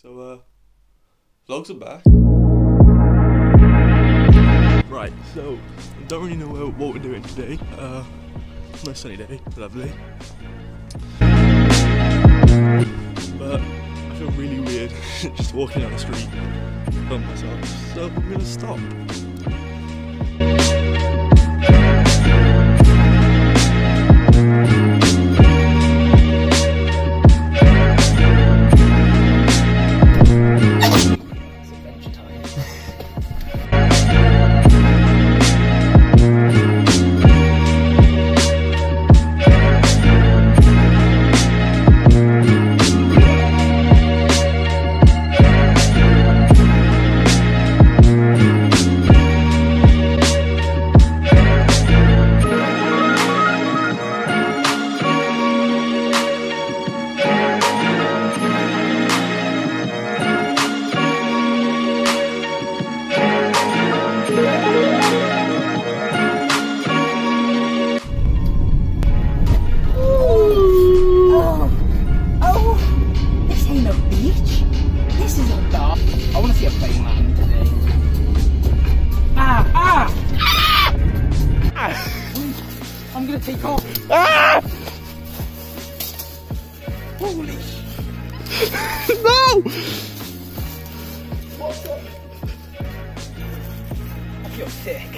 So, vlogs are back. Right, so, I don't really know what we're doing today. Nice sunny day, lovely. But I feel really weird just walking down the street by myself, so I'm gonna stop. I'm gonna take off. Ah! Holy No! What's up? I feel sick.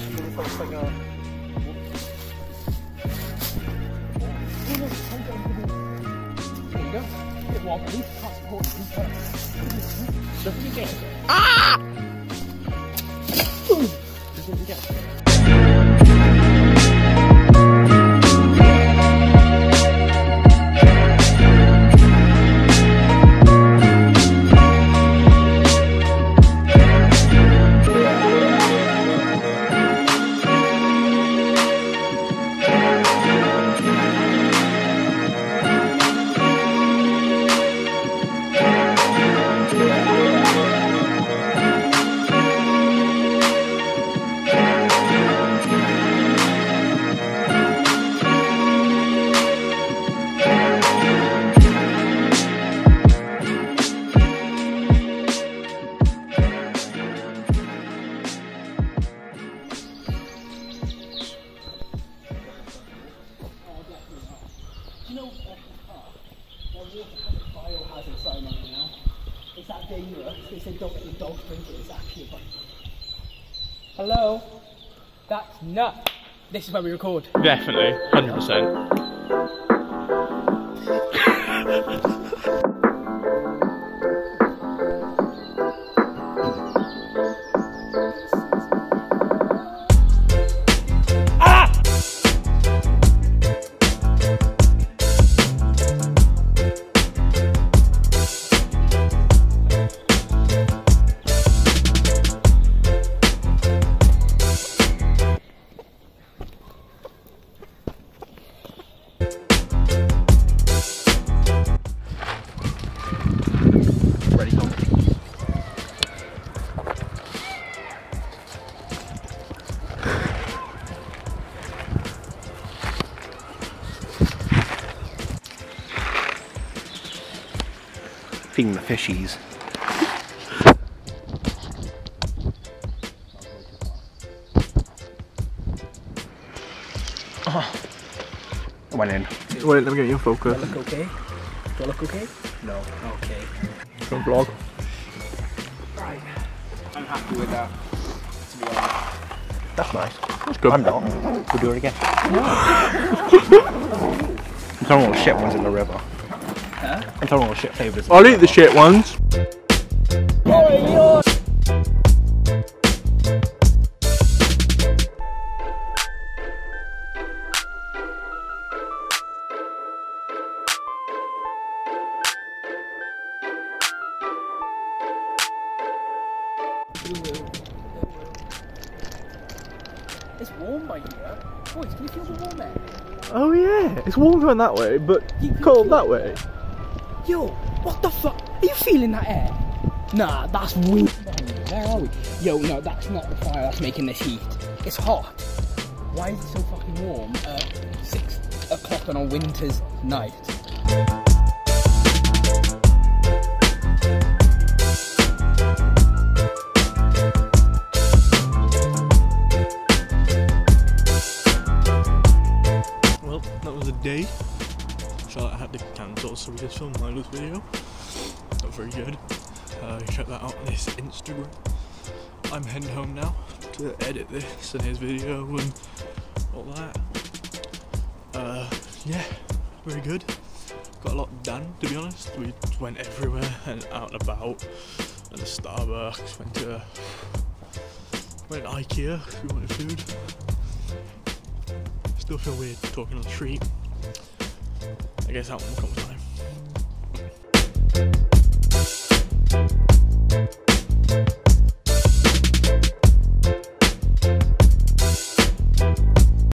There you go. Bit wobbly. Can't support you. Doesn't you get it? Ah! Doesn't you get it? You know, their water has a biohazard sign on it now. Is that dangerous? They say don't let your dog drink it. It's actually a Hello? That's nuts. This is where we record. Definitely, 100%. Feeding the fishies. Oh, I went in. Wait, let me get your focus. Do I look okay? Do I look okay? No. Okay. Don't vlog. Right. I'm happy with that. To be honest. That's nice. That's good. I'm not. We'll do it again. I'm throwing all the shit ones in the river. Huh? I'm throwing all the shit flavours. I'll eat the shit ones. It's warm by here. Boys, can you feel the warm air? Oh yeah, it's warm going that way, but cold that way. Yo, what the fuck? Are you feeling that air? Nah, that's weird. Where are we? Yo, no, that's not the fire that's making this heat. It's hot. Why is it so fucking warm at 6 o'clock on a winter's night? so we just filmed Milo's video. Not very good. Check that out on his Instagram. I'm heading home now to edit this and his video and all that. Yeah, very good. Got a lot done, to be honest. We went everywhere and out and about. Went to Starbucks, went to IKEA if we wanted food. Still feel weird talking on the street. I guess that one will come with time.